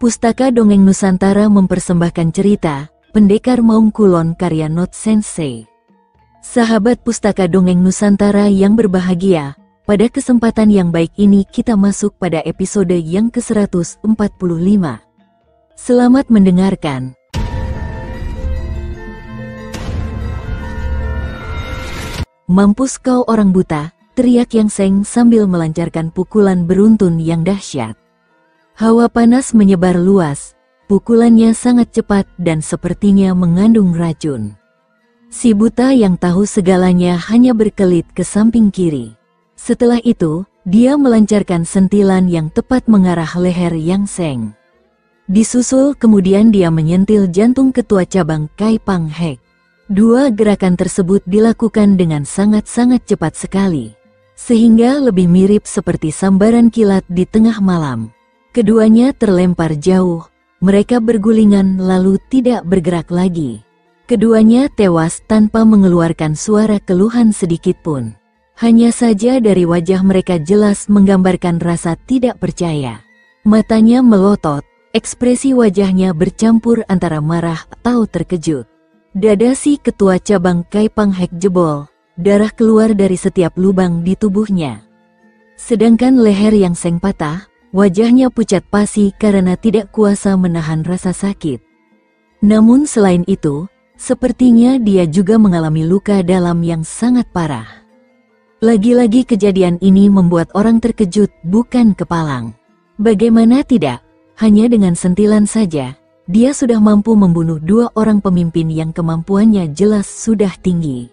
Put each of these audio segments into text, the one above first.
Pustaka Dongeng Nusantara mempersembahkan cerita Pendekar Maung Kulon karya Not Sensei. Sahabat Pustaka Dongeng Nusantara yang berbahagia, pada kesempatan yang baik ini kita masuk pada episode yang ke-145. Selamat mendengarkan. Mampus kau orang buta, teriak Yang Seng sambil melancarkan pukulan beruntun yang dahsyat. Hawa panas menyebar luas, pukulannya sangat cepat dan sepertinya mengandung racun. Si buta yang tahu segalanya hanya berkelit ke samping kiri. Setelah itu, dia melancarkan sentilan yang tepat mengarah leher Yang Seng. Disusul kemudian dia menyentil jantung ketua cabang Kai Pang Hek. Dua gerakan tersebut dilakukan dengan sangat-sangat cepat sekali, sehingga lebih mirip seperti sambaran kilat di tengah malam. Keduanya terlempar jauh, mereka bergulingan lalu tidak bergerak lagi. Keduanya tewas tanpa mengeluarkan suara keluhan sedikitpun. Hanya saja dari wajah mereka jelas menggambarkan rasa tidak percaya. Matanya melotot, ekspresi wajahnya bercampur antara marah atau terkejut. Dada si ketua cabang Kai Pang Hek jebol, darah keluar dari setiap lubang di tubuhnya. Sedangkan leher Yang Seng patah, wajahnya pucat pasi karena tidak kuasa menahan rasa sakit. Namun selain itu, sepertinya dia juga mengalami luka dalam yang sangat parah. Lagi-lagi kejadian ini membuat orang terkejut bukan kepalang. Bagaimana tidak, hanya dengan sentilan saja, dia sudah mampu membunuh dua orang pemimpin yang kemampuannya jelas sudah tinggi.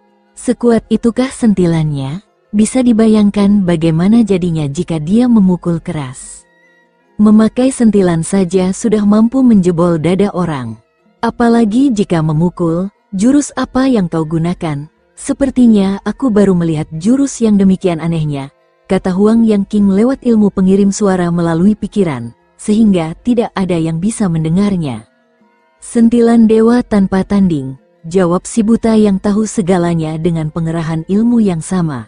Sekuat itukah sentilannya? Bisa dibayangkan bagaimana jadinya jika dia memukul keras. Memakai sentilan saja sudah mampu menjebol dada orang. Apalagi jika memukul, jurus apa yang kau gunakan? Sepertinya aku baru melihat jurus yang demikian anehnya, kata Huang Yang King lewat ilmu pengirim suara melalui pikiran, sehingga tidak ada yang bisa mendengarnya. Sentilan dewa tanpa tanding, jawab si buta yang tahu segalanya dengan pengerahan ilmu yang sama.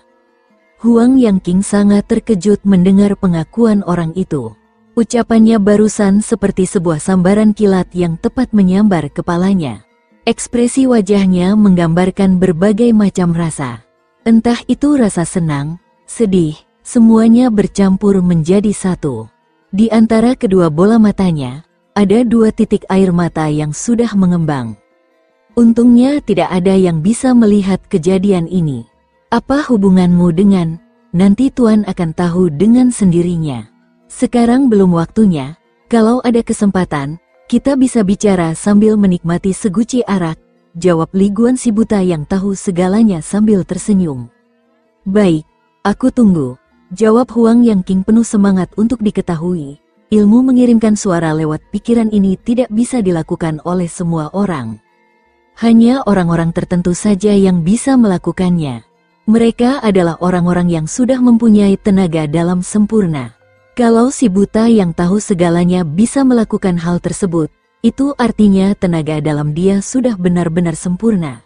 Huang Yang King sangat terkejut mendengar pengakuan orang itu. Ucapannya barusan seperti sebuah sambaran kilat yang tepat menyambar kepalanya. Ekspresi wajahnya menggambarkan berbagai macam rasa. Entah itu rasa senang, sedih, semuanya bercampur menjadi satu. Di antara kedua bola matanya, ada dua titik air mata yang sudah mengembang. Untungnya tidak ada yang bisa melihat kejadian ini. Apa hubunganmu dengan? Nanti Tuan akan tahu dengan sendirinya. Sekarang belum waktunya, kalau ada kesempatan, kita bisa bicara sambil menikmati seguci arak, jawab Li Guan si buta yang tahu segalanya sambil tersenyum. Baik, aku tunggu, jawab Huang Yang King penuh semangat untuk diketahui. Ilmu mengirimkan suara lewat pikiran ini tidak bisa dilakukan oleh semua orang. Hanya orang-orang tertentu saja yang bisa melakukannya. Mereka adalah orang-orang yang sudah mempunyai tenaga dalam sempurna. Kalau si buta yang tahu segalanya bisa melakukan hal tersebut, itu artinya tenaga dalam dia sudah benar-benar sempurna.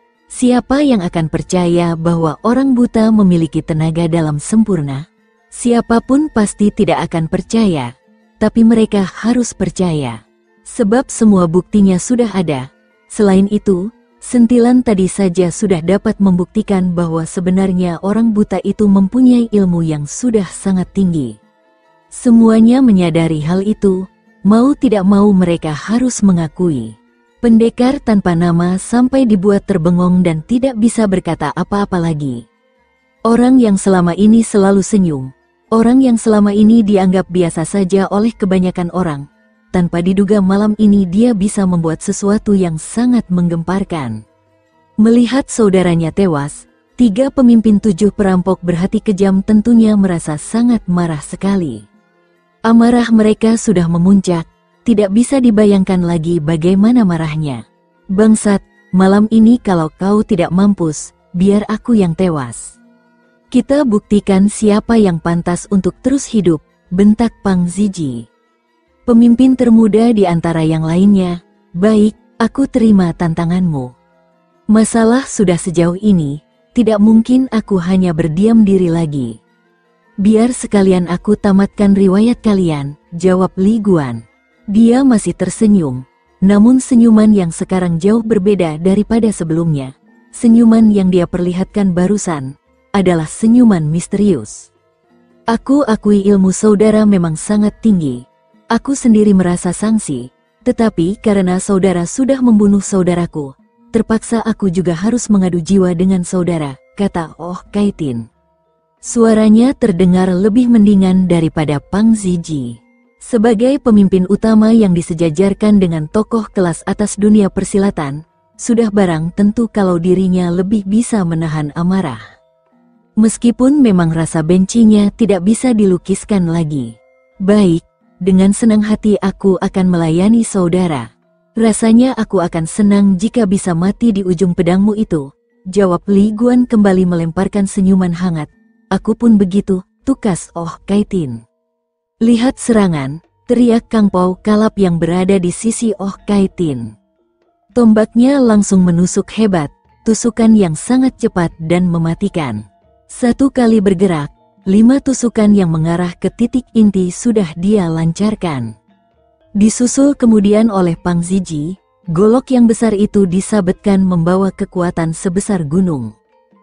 Siapa yang akan percaya bahwa orang buta memiliki tenaga dalam sempurna? Siapapun pasti tidak akan percaya, tapi mereka harus percaya. Sebab semua buktinya sudah ada. Selain itu, sentilan tadi saja sudah dapat membuktikan bahwa sebenarnya orang buta itu mempunyai ilmu yang sudah sangat tinggi. Semuanya menyadari hal itu, mau tidak mau mereka harus mengakui. Pendekar tanpa nama sampai dibuat terbengong dan tidak bisa berkata apa-apa lagi. Orang yang selama ini selalu senyum, orang yang selama ini dianggap biasa saja oleh kebanyakan orang, tanpa diduga malam ini dia bisa membuat sesuatu yang sangat menggemparkan. Melihat saudaranya tewas, tiga pemimpin tujuh perampok berhati kejam tentunya merasa sangat marah sekali. Amarah mereka sudah memuncak, tidak bisa dibayangkan lagi bagaimana marahnya. Bangsat, malam ini kalau kau tidak mampus, biar aku yang tewas. Kita buktikan siapa yang pantas untuk terus hidup, bentak Pang Ziji. Pemimpin termuda di antara yang lainnya, baik, aku terima tantanganmu. Masalah sudah sejauh ini, tidak mungkin aku hanya berdiam diri lagi. Biar sekalian aku tamatkan riwayat kalian, jawab Li Guan. Dia masih tersenyum, namun senyuman yang sekarang jauh berbeda daripada sebelumnya. Senyuman yang dia perlihatkan barusan adalah senyuman misterius. Aku akui ilmu saudara memang sangat tinggi. Aku sendiri merasa sangsi, tetapi karena saudara sudah membunuh saudaraku, terpaksa aku juga harus mengadu jiwa dengan saudara, kata Oh Kaitin. Suaranya terdengar lebih mendingan daripada Pang Ziji. Sebagai pemimpin utama yang disejajarkan dengan tokoh kelas atas dunia persilatan, sudah barang tentu kalau dirinya lebih bisa menahan amarah. Meskipun memang rasa bencinya tidak bisa dilukiskan lagi. Baik, dengan senang hati aku akan melayani saudara. Rasanya aku akan senang jika bisa mati di ujung pedangmu itu, jawab Li Guan kembali melemparkan senyuman hangat. Aku pun begitu, tukas Oh Kaitin. Lihat serangan, teriak Kang Pao kalap yang berada di sisi Oh Kaitin. Tombaknya langsung menusuk hebat, tusukan yang sangat cepat dan mematikan. Satu kali bergerak, 5 tusukan yang mengarah ke titik inti sudah dia lancarkan. Disusul kemudian oleh Pang Ziji, golok yang besar itu disabetkan membawa kekuatan sebesar gunung.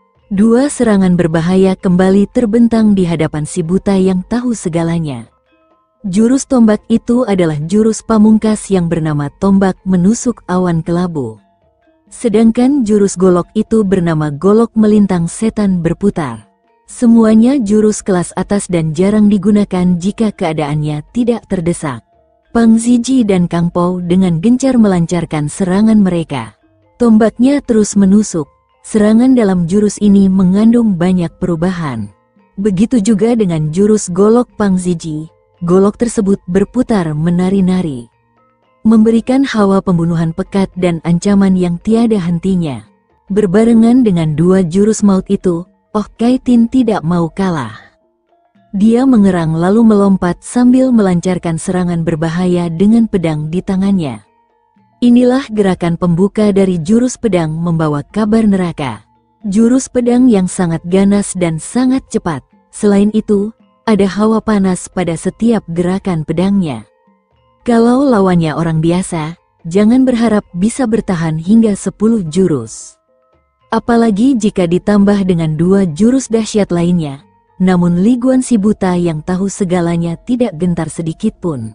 2 serangan berbahaya kembali terbentang di hadapan si buta yang tahu segalanya. Jurus tombak itu adalah jurus pamungkas yang bernama tombak menusuk awan kelabu. Sedangkan jurus golok itu bernama golok melintang setan berputar. Semuanya jurus kelas atas dan jarang digunakan jika keadaannya tidak terdesak. Pang Ziji dan Kang Pao dengan gencar melancarkan serangan mereka. Tombaknya terus menusuk. Serangan dalam jurus ini mengandung banyak perubahan. Begitu juga dengan jurus golok Pang Ziji. Golok tersebut berputar menari-nari, memberikan hawa pembunuhan pekat dan ancaman yang tiada hentinya. Berbarengan dengan 2 jurus maut itu, Oh Kaitin tidak mau kalah. Dia mengerang lalu melompat sambil melancarkan serangan berbahaya dengan pedang di tangannya. Inilah gerakan pembuka dari jurus pedang membawa kabar neraka. Jurus pedang yang sangat ganas dan sangat cepat. Selain itu, ada hawa panas pada setiap gerakan pedangnya. Kalau lawannya orang biasa, jangan berharap bisa bertahan hingga 10 jurus. Apalagi jika ditambah dengan 2 jurus dahsyat lainnya. Namun Li Guan si buta yang tahu segalanya tidak gentar sedikit pun.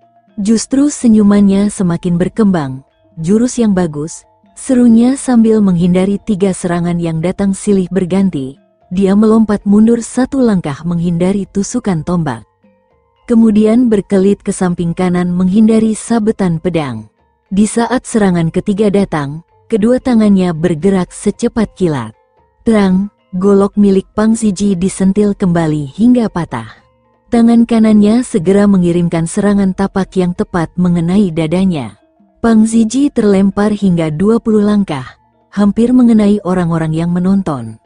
Justru senyumannya semakin berkembang. Jurus yang bagus, serunya sambil menghindari 3 serangan yang datang silih berganti. Dia melompat mundur 1 langkah menghindari tusukan tombak. Kemudian berkelit ke samping kanan menghindari sabetan pedang. Di saat serangan ketiga datang, kedua tangannya bergerak secepat kilat. Terang, golok milik Pang Ziji disentil kembali hingga patah. Tangan kanannya segera mengirimkan serangan tapak yang tepat mengenai dadanya. Pang Ziji terlempar hingga 20 langkah, hampir mengenai orang-orang yang menonton.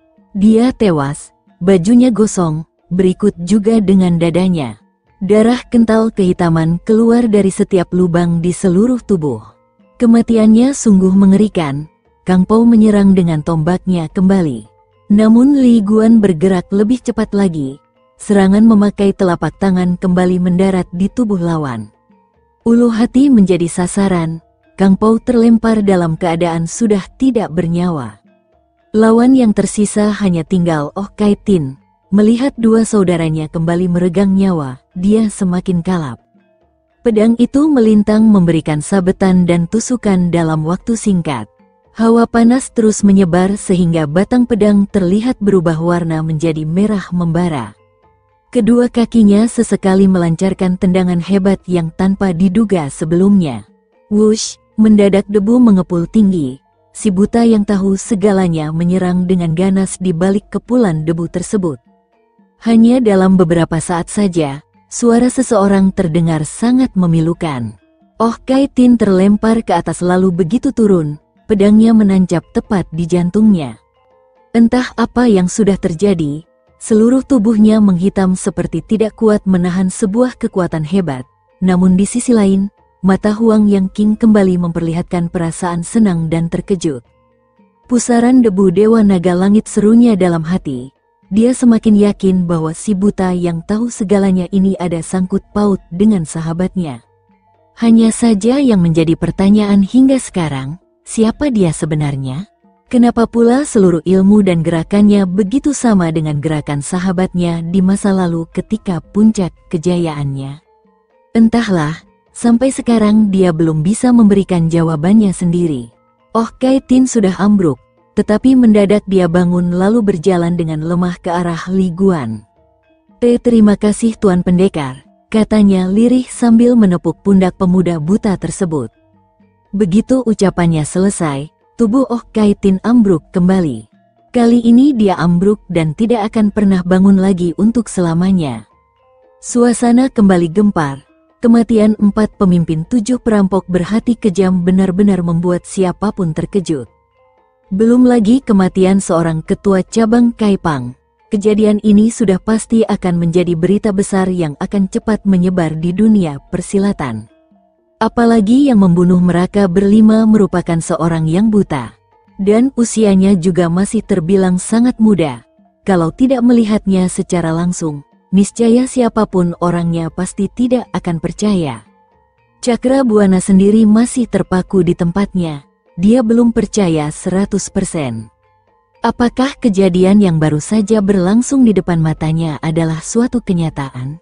Dia tewas, bajunya gosong, berikut juga dengan dadanya. Darah kental kehitaman keluar dari setiap lubang di seluruh tubuh. Kematiannya sungguh mengerikan. Kang Pao menyerang dengan tombaknya kembali. Namun Li Guan bergerak lebih cepat lagi. Serangan memakai telapak tangan kembali mendarat di tubuh lawan. Ulu hati menjadi sasaran. Kang Pao terlempar dalam keadaan sudah tidak bernyawa. Lawan yang tersisa hanya tinggal Oh Kaitin. Melihat 2 saudaranya kembali meregang nyawa, dia semakin kalap. Pedang itu melintang memberikan sabetan dan tusukan dalam waktu singkat. Hawa panas terus menyebar sehingga batang pedang terlihat berubah warna menjadi merah membara. Kedua kakinya sesekali melancarkan tendangan hebat yang tanpa diduga sebelumnya. Wush, mendadak debu mengepul tinggi. Si buta yang tahu segalanya menyerang dengan ganas di balik kepulan debu tersebut. Hanya dalam beberapa saat saja, suara seseorang terdengar sangat memilukan. Oh Kaitin terlempar ke atas lalu begitu turun, pedangnya menancap tepat di jantungnya. Entah apa yang sudah terjadi, seluruh tubuhnya menghitam seperti tidak kuat menahan sebuah kekuatan hebat. Namun di sisi lain, mata Huang Yang King kembali memperlihatkan perasaan senang dan terkejut. Pusaran debu Dewa Naga Langit serunya dalam hati. Dia semakin yakin bahwa si buta yang tahu segalanya ini ada sangkut paut dengan sahabatnya. Hanya saja yang menjadi pertanyaan hingga sekarang, siapa dia sebenarnya? Kenapa pula seluruh ilmu dan gerakannya begitu sama dengan gerakan sahabatnya di masa lalu ketika puncak kejayaannya? Entahlah, sampai sekarang dia belum bisa memberikan jawabannya sendiri. Oh, Kai Tin sudah ambruk, tetapi mendadak dia bangun lalu berjalan dengan lemah ke arah Li Guan. Terima kasih Tuan Pendekar, katanya lirih sambil menepuk pundak pemuda buta tersebut. Begitu ucapannya selesai, tubuh Oh Kai Tin ambruk kembali. Kali ini dia ambruk dan tidak akan pernah bangun lagi untuk selamanya. Suasana kembali gempar. Kematian 4 pemimpin 7 perampok berhati kejam benar-benar membuat siapapun terkejut. Belum lagi kematian seorang ketua cabang Kaipang. Kejadian ini sudah pasti akan menjadi berita besar yang akan cepat menyebar di dunia persilatan. Apalagi yang membunuh mereka berlima merupakan seorang yang buta. Dan usianya juga masih terbilang sangat muda. Kalau tidak melihatnya secara langsung, niscaya siapapun orangnya pasti tidak akan percaya. Cakrabuana sendiri masih terpaku di tempatnya. Dia belum percaya 100%. Apakah kejadian yang baru saja berlangsung di depan matanya adalah suatu kenyataan?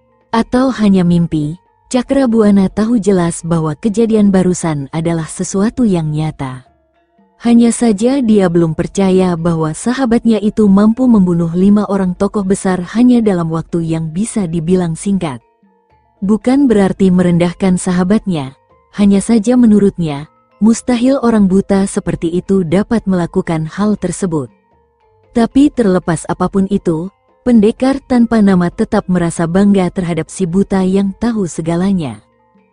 Atau hanya mimpi? Cakrabuana tahu jelas bahwa kejadian barusan adalah sesuatu yang nyata. Hanya saja dia belum percaya bahwa sahabatnya itu mampu membunuh 5 orang tokoh besar hanya dalam waktu yang bisa dibilang singkat. Bukan berarti merendahkan sahabatnya, hanya saja menurutnya, mustahil orang buta seperti itu dapat melakukan hal tersebut. Tapi terlepas apapun itu, pendekar tanpa nama tetap merasa bangga terhadap si buta yang tahu segalanya.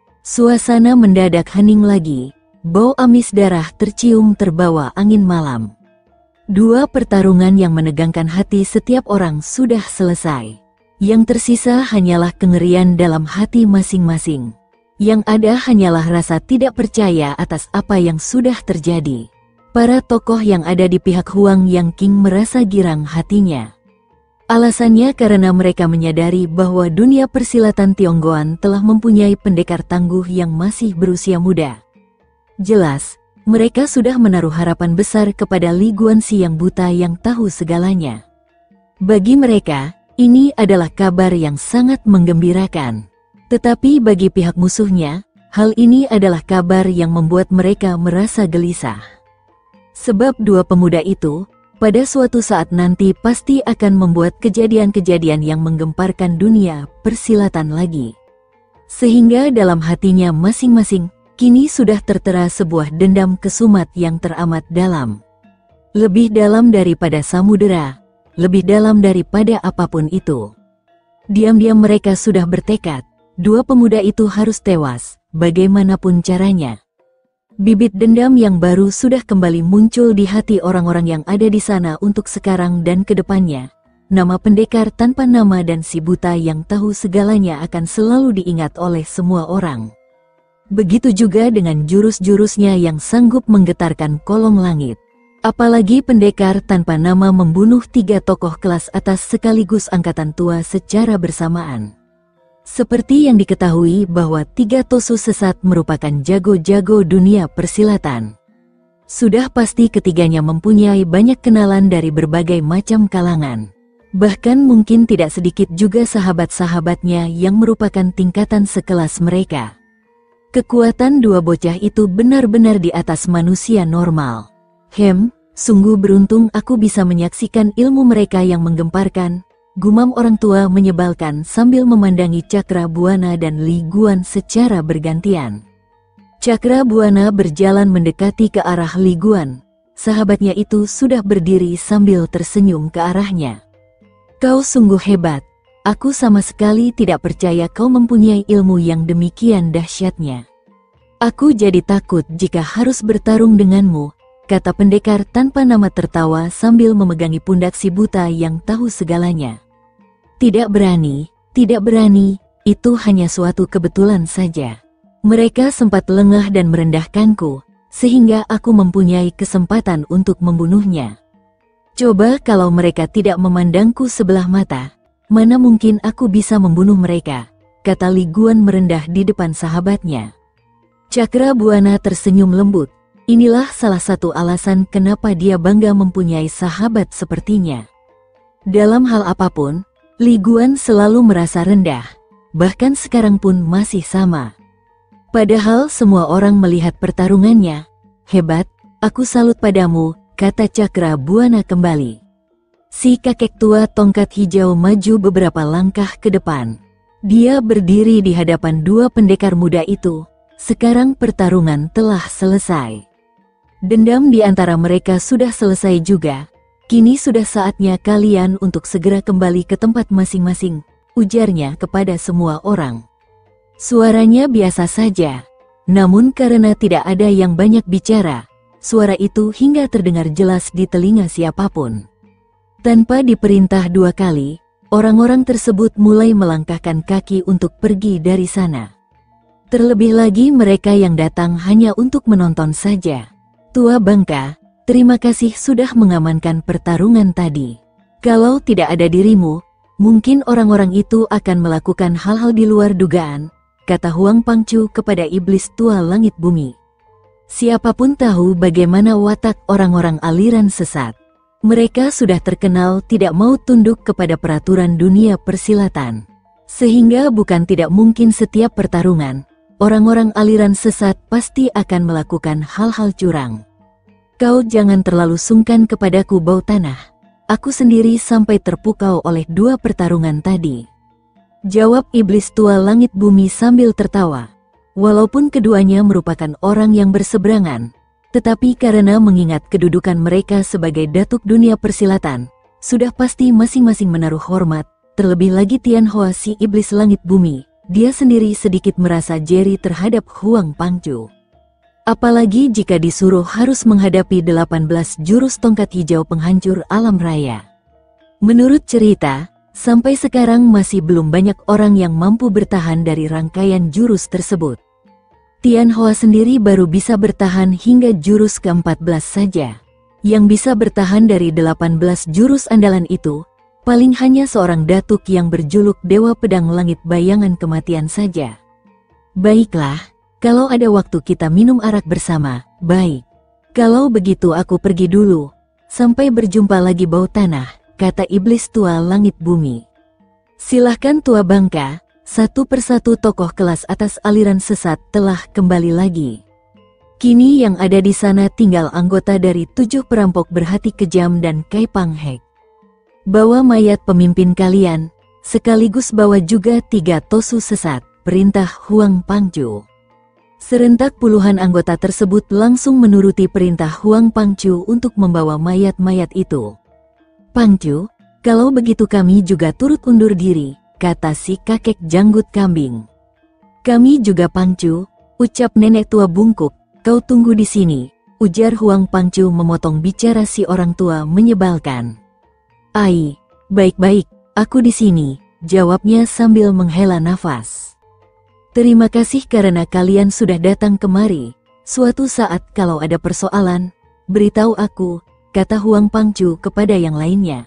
Suasana mendadak hening lagi. Bau amis darah tercium terbawa angin malam. 2 pertarungan yang menegangkan hati setiap orang sudah selesai. Yang tersisa hanyalah kengerian dalam hati masing-masing. Yang ada hanyalah rasa tidak percaya atas apa yang sudah terjadi. Para tokoh yang ada di pihak Huang Yang King merasa girang hatinya. Alasannya karena mereka menyadari bahwa dunia persilatan Tionggoan telah mempunyai pendekar tangguh yang masih berusia muda. Jelas, mereka sudah menaruh harapan besar kepada Li Guanxi yang buta yang tahu segalanya. Bagi mereka, ini adalah kabar yang sangat menggembirakan. Tetapi bagi pihak musuhnya, hal ini adalah kabar yang membuat mereka merasa gelisah. Sebab 2 pemuda itu, pada suatu saat nanti pasti akan membuat kejadian-kejadian yang menggemparkan dunia persilatan lagi. Sehingga dalam hatinya masing-masing, kini sudah tertera sebuah dendam kesumat yang teramat dalam. Lebih dalam daripada samudera, lebih dalam daripada apapun itu. Diam-diam mereka sudah bertekad, 2 pemuda itu harus tewas, bagaimanapun caranya. Bibit dendam yang baru sudah kembali muncul di hati orang-orang yang ada di sana untuk sekarang dan ke depannya. Nama pendekar tanpa nama dan si buta yang tahu segalanya akan selalu diingat oleh semua orang. Begitu juga dengan jurus-jurusnya yang sanggup menggetarkan kolong langit. Apalagi pendekar tanpa nama membunuh 3 tokoh kelas atas sekaligus angkatan tua secara bersamaan. Seperti yang diketahui bahwa 3 tosu sesat merupakan jago-jago dunia persilatan. Sudah pasti ketiganya mempunyai banyak kenalan dari berbagai macam kalangan. Bahkan mungkin tidak sedikit juga sahabat-sahabatnya yang merupakan tingkatan sekelas mereka. Kekuatan 2 bocah itu benar-benar di atas manusia normal. Sungguh beruntung aku bisa menyaksikan ilmu mereka yang menggemparkan, gumam orang tua menyebalkan sambil memandangi Cakrabuana dan Li Guan secara bergantian. Cakrabuana berjalan mendekati ke arah Li Guan. Sahabatnya itu sudah berdiri sambil tersenyum ke arahnya. Kau sungguh hebat. Aku sama sekali tidak percaya kau mempunyai ilmu yang demikian dahsyatnya. Aku jadi takut jika harus bertarung denganmu, kata pendekar tanpa nama tertawa sambil memegangi pundak si buta yang tahu segalanya. Tidak berani, itu hanya suatu kebetulan saja. Mereka sempat lengah dan merendahkanku, sehingga aku mempunyai kesempatan untuk membunuhnya. Coba kalau mereka tidak memandangku sebelah mata, mana mungkin aku bisa membunuh mereka, kata Li Guan merendah di depan sahabatnya. Cakrabuana tersenyum lembut. Inilah salah satu alasan kenapa dia bangga mempunyai sahabat sepertinya. Dalam hal apapun, Li Guan selalu merasa rendah. Bahkan sekarang pun masih sama. Padahal semua orang melihat pertarungannya. Hebat, aku salut padamu, kata Cakrabuana kembali. Si kakek tua tongkat hijau maju beberapa langkah ke depan. Dia berdiri di hadapan dua pendekar muda itu. Sekarang pertarungan telah selesai. Dendam di antara mereka sudah selesai juga. Kini sudah saatnya kalian untuk segera kembali ke tempat masing-masing, ujarnya kepada semua orang. Suaranya biasa saja, namun karena tidak ada yang banyak bicara, suara itu hingga terdengar jelas di telinga siapapun. Tanpa diperintah dua kali, orang-orang tersebut mulai melangkahkan kaki untuk pergi dari sana. Terlebih lagi mereka yang datang hanya untuk menonton saja. Tua bangka, terima kasih sudah mengamankan pertarungan tadi. Kalau tidak ada dirimu, mungkin orang-orang itu akan melakukan hal-hal di luar dugaan, kata Huang Pangcu kepada iblis tua langit bumi. Siapapun tahu bagaimana watak orang-orang aliran sesat. Mereka sudah terkenal tidak mau tunduk kepada peraturan dunia persilatan. Sehingga bukan tidak mungkin setiap pertarungan, orang-orang aliran sesat pasti akan melakukan hal-hal curang. Kau jangan terlalu sungkan kepadaku bau tanah. Aku sendiri sampai terpukau oleh dua pertarungan tadi. Jawab iblis tua langit bumi sambil tertawa. Walaupun keduanya merupakan orang yang berseberangan, tetapi karena mengingat kedudukan mereka sebagai datuk dunia persilatan, sudah pasti masing-masing menaruh hormat. Terlebih lagi Tianhua si iblis langit bumi, dia sendiri sedikit merasa jeri terhadap Huang Pangcu. Apalagi jika disuruh harus menghadapi 18 jurus tongkat hijau penghancur alam raya. Menurut cerita, sampai sekarang masih belum banyak orang yang mampu bertahan dari rangkaian jurus tersebut. Tianhua sendiri baru bisa bertahan hingga jurus ke-14 saja. Yang bisa bertahan dari 18 jurus andalan itu, paling hanya seorang datuk yang berjuluk Dewa Pedang Langit Bayangan Kematian saja. Baiklah. Kalau ada waktu kita minum arak bersama, baik. Kalau begitu aku pergi dulu. Sampai berjumpa lagi bau tanah, kata iblis tua langit bumi. Silahkan tua bangka, satu persatu tokoh kelas atas aliran sesat telah kembali lagi. Kini yang ada di sana tinggal anggota dari 7 perampok berhati kejam dan Kai Pang Hek. Bawa mayat pemimpin kalian, sekaligus bawa juga 3 tosu sesat, perintah Huang Pangcu. Serentak puluhan anggota tersebut langsung menuruti perintah Huang Pangcu untuk membawa mayat-mayat itu. Pangcu, kalau begitu kami juga turut undur diri, kata si kakek janggut kambing. Kami juga Pangcu, ucap nenek tua bungkuk, kau tunggu di sini, ujar Huang Pangcu memotong bicara si orang tua menyebalkan. Ai, baik-baik, aku di sini, jawabnya sambil menghela nafas. Terima kasih karena kalian sudah datang kemari. Suatu saat kalau ada persoalan, beritahu aku, kata Huang Pangcu kepada yang lainnya.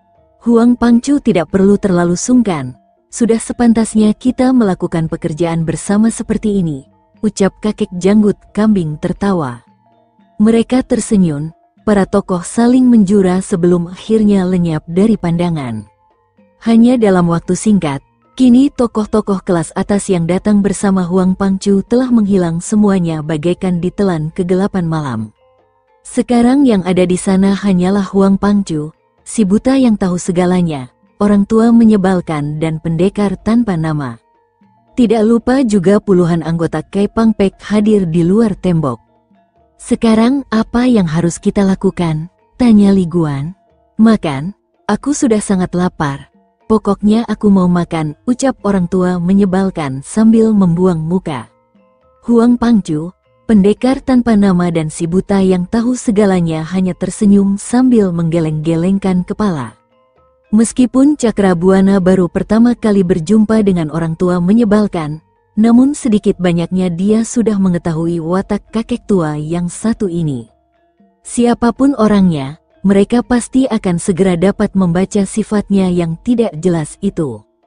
Huang Pangcu tidak perlu terlalu sungkan. Sudah sepantasnya kita melakukan pekerjaan bersama seperti ini, ucap kakek janggut kambing tertawa. Mereka tersenyum, para tokoh saling menjura sebelum akhirnya lenyap dari pandangan. Hanya dalam waktu singkat, kini tokoh-tokoh kelas atas yang datang bersama Huang Pangcu telah menghilang semuanya bagaikan ditelan kegelapan malam. Sekarang yang ada di sana hanyalah Huang Pangcu, si buta yang tahu segalanya, orang tua menyebalkan dan pendekar tanpa nama. Tidak lupa juga puluhan anggota Kai Pang Pek hadir di luar tembok. Sekarang apa yang harus kita lakukan? Tanya Li Guan. Makan, aku sudah sangat lapar. Pokoknya aku mau makan, ucap orang tua menyebalkan sambil membuang muka. Huang Pangcu, pendekar tanpa nama dan si buta yang tahu segalanya hanya tersenyum sambil menggeleng-gelengkan kepala. Meskipun Cakrabuana baru pertama kali berjumpa dengan orang tua menyebalkan, namun sedikit banyaknya dia sudah mengetahui watak kakek tua yang satu ini. Siapapun orangnya, mereka pasti akan segera dapat membaca sifatnya yang tidak jelas itu.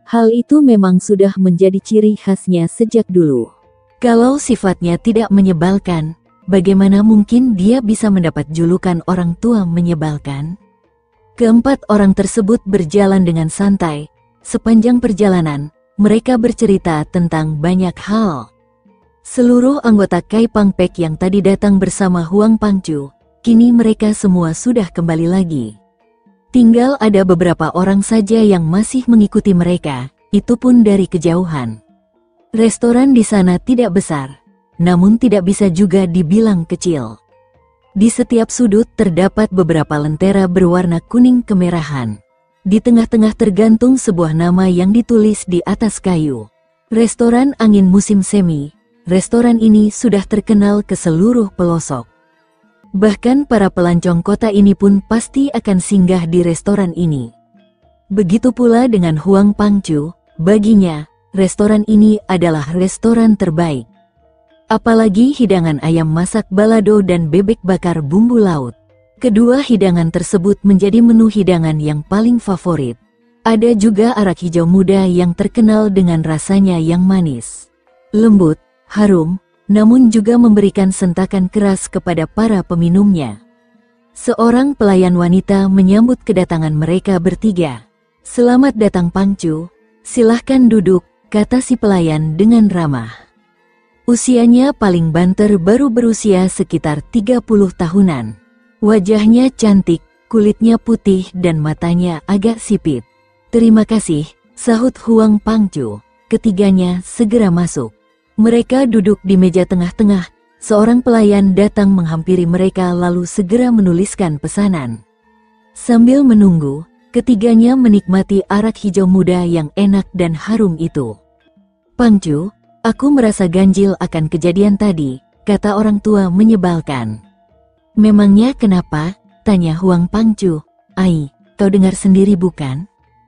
Hal itu memang sudah menjadi ciri khasnya sejak dulu. Kalau sifatnya tidak menyebalkan, bagaimana mungkin dia bisa mendapat julukan orang tua menyebalkan? Keempat orang tersebut berjalan dengan santai. Sepanjang perjalanan, mereka bercerita tentang banyak hal. Seluruh anggota Kai Pang Pek yang tadi datang bersama Huang Pangcu, kini mereka semua sudah kembali lagi. Tinggal ada beberapa orang saja yang masih mengikuti mereka, itu pun dari kejauhan. Restoran di sana tidak besar, namun tidak bisa juga dibilang kecil. Di setiap sudut terdapat beberapa lentera berwarna kuning kemerahan. Di tengah-tengah tergantung sebuah nama yang ditulis di atas kayu. Restoran Angin Musim Semi. Restoran ini sudah terkenal ke seluruh pelosok. Bahkan para pelancong kota ini pun pasti akan singgah di restoran ini. Begitu pula dengan Huang Pangcu, baginya, restoran ini adalah restoran terbaik. Apalagi hidangan ayam masak balado dan bebek bakar bumbu laut. Kedua hidangan tersebut menjadi menu hidangan yang paling favorit. Ada juga arak hijau muda yang terkenal dengan rasanya yang manis, lembut, harum, namun juga memberikan sentakan keras kepada para peminumnya. Seorang pelayan wanita menyambut kedatangan mereka bertiga. "Selamat datang Pangcu, silahkan duduk," kata si pelayan dengan ramah. Usianya paling banter baru berusia sekitar 30 tahunan. Wajahnya cantik, kulitnya putih dan matanya agak sipit. "Terima kasih," sahut Huang Pangcu. Ketiganya segera masuk. Mereka duduk di meja tengah-tengah. Seorang pelayan datang menghampiri mereka lalu segera menuliskan pesanan. Sambil menunggu, ketiganya menikmati arak hijau muda yang enak dan harum itu. "Pangcu, aku merasa ganjil akan kejadian tadi," kata orang tua menyebalkan. "Memangnya kenapa?" tanya Huang Pangcu. "Ai, kau dengar sendiri bukan?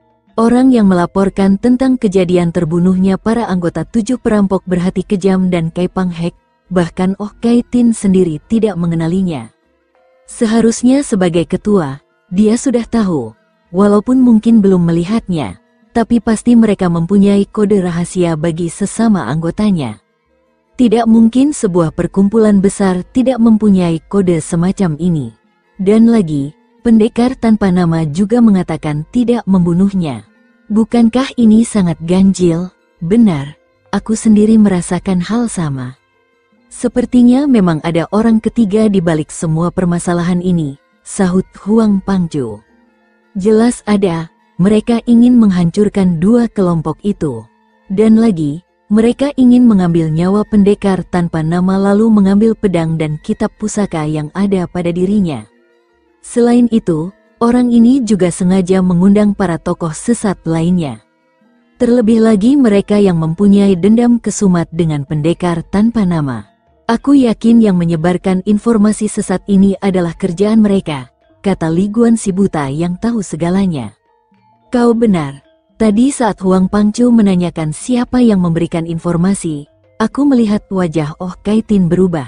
Orang yang melaporkan tentang kejadian terbunuhnya para anggota 7 perampok berhati kejam dan Kai Pang Hek, bahkan Oh Kai Tin sendiri tidak mengenalinya. Seharusnya sebagai ketua, dia sudah tahu, walaupun mungkin belum melihatnya, tapi pasti mereka mempunyai kode rahasia bagi sesama anggotanya. Tidak mungkin sebuah perkumpulan besar tidak mempunyai kode semacam ini. Dan lagi, pendekar tanpa nama juga mengatakan tidak membunuhnya. Bukankah ini sangat ganjil? Benar, aku sendiri merasakan hal sama. Sepertinya memang ada orang ketiga di balik semua permasalahan ini, sahut Huang Pangcu. Jelas ada, mereka ingin menghancurkan dua kelompok itu. Dan lagi, mereka ingin mengambil nyawa pendekar tanpa nama lalu mengambil pedang dan kitab pusaka yang ada pada dirinya. Selain itu, orang ini juga sengaja mengundang para tokoh sesat lainnya. Terlebih lagi mereka yang mempunyai dendam kesumat dengan pendekar tanpa nama. Aku yakin yang menyebarkan informasi sesat ini adalah kerjaan mereka, kata Li Guan si buta yang tahu segalanya. Kau benar. Tadi saat Huang Pangcu menanyakan siapa yang memberikan informasi, aku melihat wajah Oh Kai Tin berubah.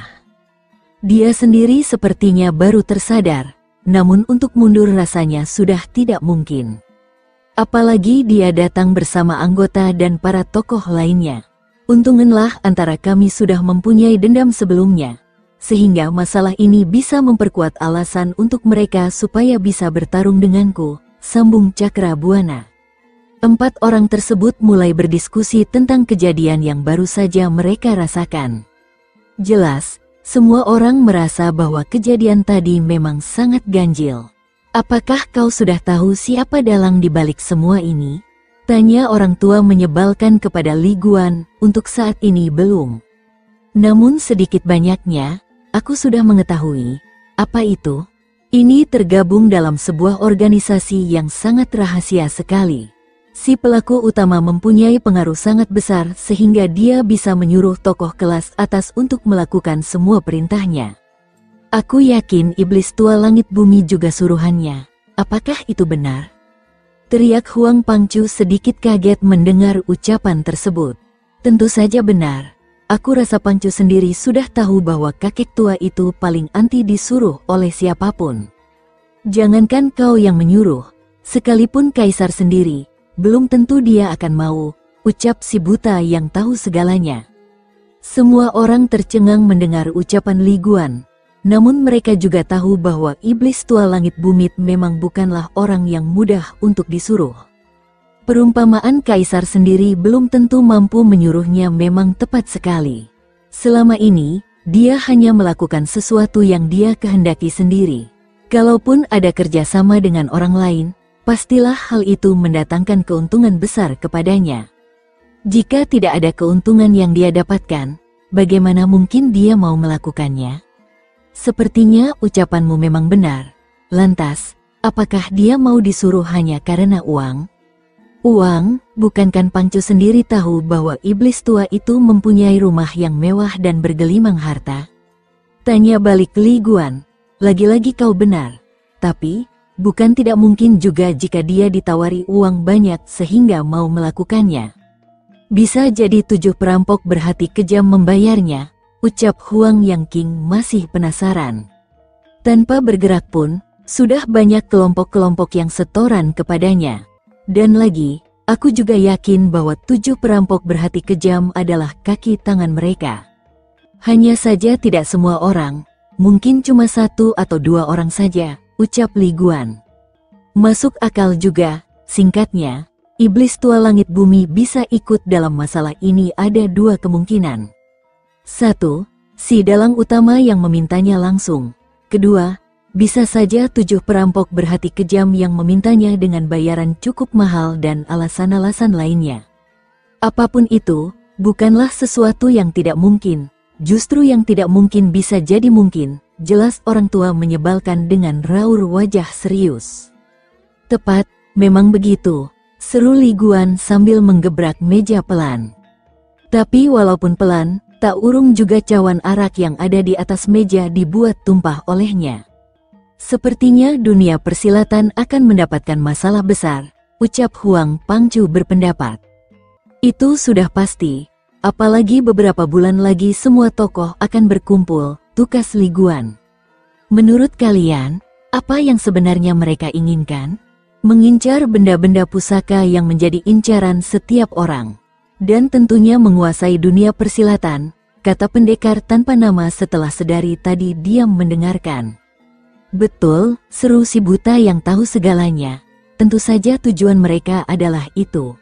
Dia sendiri sepertinya baru tersadar. Namun untuk mundur rasanya sudah tidak mungkin. Apalagi dia datang bersama anggota dan para tokoh lainnya. Untunglah antara kami sudah mempunyai dendam sebelumnya, sehingga masalah ini bisa memperkuat alasan untuk mereka supaya bisa bertarung denganku, sambung Cakra Buana. 4 orang tersebut mulai berdiskusi tentang kejadian yang baru saja mereka rasakan. Jelas, semua orang merasa bahwa kejadian tadi memang sangat ganjil. "Apakah kau sudah tahu siapa dalang di balik semua ini?" tanya orang tua menyebalkan kepada Li Guan. "Untuk saat ini belum. Namun sedikit banyaknya, aku sudah mengetahui." "Apa itu?" "Ini tergabung dalam sebuah organisasi yang sangat rahasia sekali. Si pelaku utama mempunyai pengaruh sangat besar sehingga dia bisa menyuruh tokoh kelas atas untuk melakukan semua perintahnya. Aku yakin iblis tua langit bumi juga suruhannya. Apakah itu benar?" teriak Huang Pangcu sedikit kaget mendengar ucapan tersebut. "Tentu saja benar. Aku rasa Pangcu sendiri sudah tahu bahwa kakek tua itu paling anti disuruh oleh siapapun. Jangankan kau yang menyuruh, sekalipun kaisar sendiri, belum tentu dia akan mau, ucap si buta yang tahu segalanya. Semua orang tercengang mendengar ucapan Li Guan. Namun mereka juga tahu bahwa iblis tua langit bumi memang bukanlah orang yang mudah untuk disuruh. Perumpamaan kaisar sendiri belum tentu mampu menyuruhnya memang tepat sekali. Selama ini, dia hanya melakukan sesuatu yang dia kehendaki sendiri. Kalaupun ada kerjasama dengan orang lain, pastilah hal itu mendatangkan keuntungan besar kepadanya. Jika tidak ada keuntungan yang dia dapatkan, bagaimana mungkin dia mau melakukannya? Sepertinya ucapanmu memang benar. Lantas, apakah dia mau disuruh hanya karena uang? Uang, bukankah Pangcu sendiri tahu bahwa iblis tua itu mempunyai rumah yang mewah dan bergelimang harta? Tanya balik Li Guan. Lagi-lagi kau benar. Tapi, bukan tidak mungkin juga jika dia ditawari uang banyak sehingga mau melakukannya. Bisa jadi 7 perampok berhati kejam membayarnya, ucap Huang Yang King masih penasaran. Tanpa bergerak pun, sudah banyak kelompok-kelompok yang setoran kepadanya. Dan lagi, aku juga yakin bahwa 7 perampok berhati kejam adalah kaki tangan mereka. Hanya saja tidak semua orang, mungkin cuma 1 atau 2 orang saja, ucap Li Guan. Masuk akal juga, singkatnya, iblis tua langit bumi bisa ikut dalam masalah ini ada 2 kemungkinan. 1. Si dalang utama yang memintanya langsung. Kedua, bisa saja 7 perampok berhati kejam yang memintanya dengan bayaran cukup mahal dan alasan-alasan lainnya. Apapun itu, bukanlah sesuatu yang tidak mungkin. Justru yang tidak mungkin bisa jadi mungkin, jelas orang tua menyebalkan dengan raur wajah serius. Tepat, memang begitu, seru Li Guan sambil menggebrak meja pelan. Tapi walaupun pelan, tak urung juga cawan arak yang ada di atas meja dibuat tumpah olehnya. Sepertinya dunia persilatan akan mendapatkan masalah besar, ucap Huang Pangcu berpendapat. Itu sudah pasti, apalagi beberapa bulan lagi semua tokoh akan berkumpul, tukas Li Guan. Menurut kalian, apa yang sebenarnya mereka inginkan? Mengincar benda-benda pusaka yang menjadi incaran setiap orang. Dan tentunya menguasai dunia persilatan, kata pendekar tanpa nama setelah sedari tadi diam mendengarkan. Betul, seru si buta yang tahu segalanya. Tentu saja tujuan mereka adalah itu.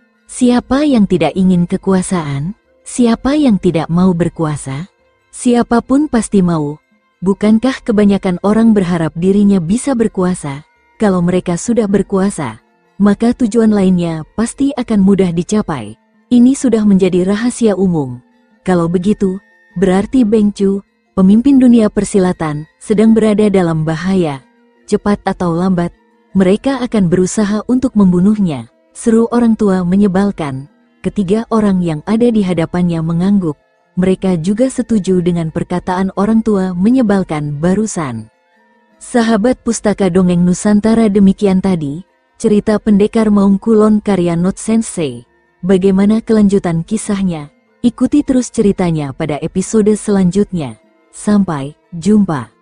Siapa yang tidak ingin kekuasaan? Siapa yang tidak mau berkuasa? Siapapun pasti mau. Bukankah kebanyakan orang berharap dirinya bisa berkuasa? Kalau mereka sudah berkuasa, maka tujuan lainnya pasti akan mudah dicapai. Ini sudah menjadi rahasia umum. Kalau begitu, berarti Beng Chu, pemimpin dunia persilatan, sedang berada dalam bahaya. Cepat atau lambat, mereka akan berusaha untuk membunuhnya, seru orang tua menyebalkan. Ketiga orang yang ada di hadapannya mengangguk. Mereka juga setuju dengan perkataan orang tua menyebalkan barusan. Sahabat Pustaka Dongeng Nusantara, demikian tadi, cerita Pendekar Maung Kulon karya Not Sensei. Bagaimana kelanjutan kisahnya? Ikuti terus ceritanya pada episode selanjutnya. Sampai jumpa.